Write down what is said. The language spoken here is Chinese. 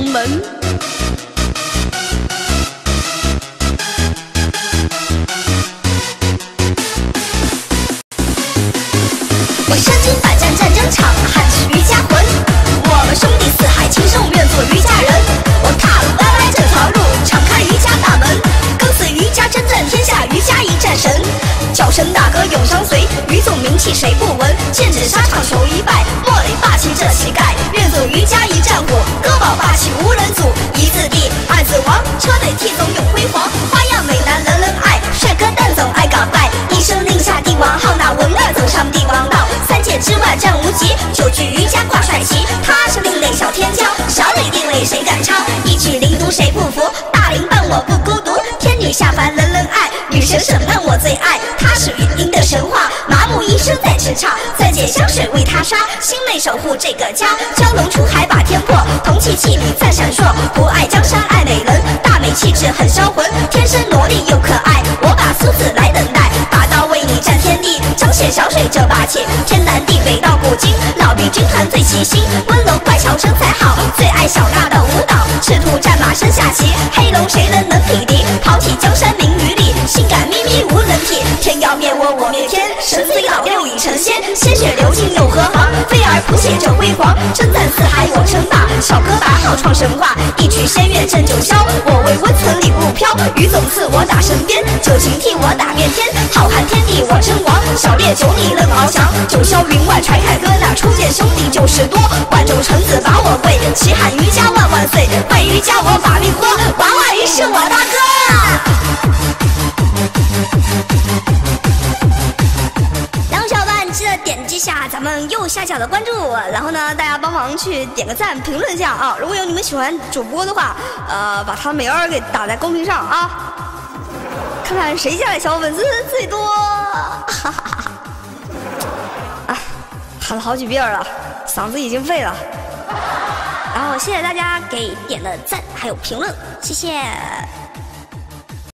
门。 我身经百战战争场，喊起瑜伽魂。我们兄弟四海情深，愿做瑜伽人。我踏入 YY 这条路，敞开瑜伽大门，跟随瑜伽征战天下，瑜伽一战神。叫声大哥永相随，瑜总名气谁不闻？剑指沙场求一败，莫雷霸气这膝盖。愿做瑜伽一战火，歌宝霸气无人阻。一字帝，二字王，车队 T 总永辉煌。花样美男人人爱，帅哥蛋总爱搞拜。一声令下帝王号，那文二走上帝王道。三界之外战无极，九句瑜伽挂帅旗。他是另类小天骄，小李另类谁敢超？一曲灵毒谁不服？大龄伴我不孤独，天女下凡人人爱，女神审判我最爱。他是语音的神话，麻木医生在叱咤，再借香水为他杀，心内守护这个家。蛟龙出海把天破，铜器器皿再闪烁。不爱江山爱美人，大美气质很销魂，天生萝莉又可爱。我把苏子来等待，把刀为你占天地，彰显小水这霸气。天南地北到古今，老兵军团最齐心，温柔乖巧身材好，最爱小嘎的舞蹈。赤兔战马身下棋，黑龙谁人能匹敌？抛弃江山名于利，性感咪咪无人替。天要灭我，我灭天，神虽老六已成仙，鲜血流尽又何妨？飞儿谱写这辉煌，征战四海我称霸，小哥拔号创神话，一曲仙乐震九霄。我为温存礼物飘，于总赐我打神鞭，九禽替我打遍天，浩瀚天地我称王。小烈酒你能翱翔，九霄云外传凯歌，那初见兄弟90多，万众臣子把我跪，齐喊瑜伽万万岁，会瑜伽我把命喝，娃娃鱼是我大哥。然后小伙伴记得点击下咱们右下角的关注，然后呢大家帮忙去点个赞，评论一下啊！如果有你们喜欢主播的话，把他美儿给打在公屏上啊，看看谁家的小粉丝最多。哈哈哈！啊，喊了好几遍了，嗓子已经废了。然后谢谢大家给点的赞还有评论，谢谢。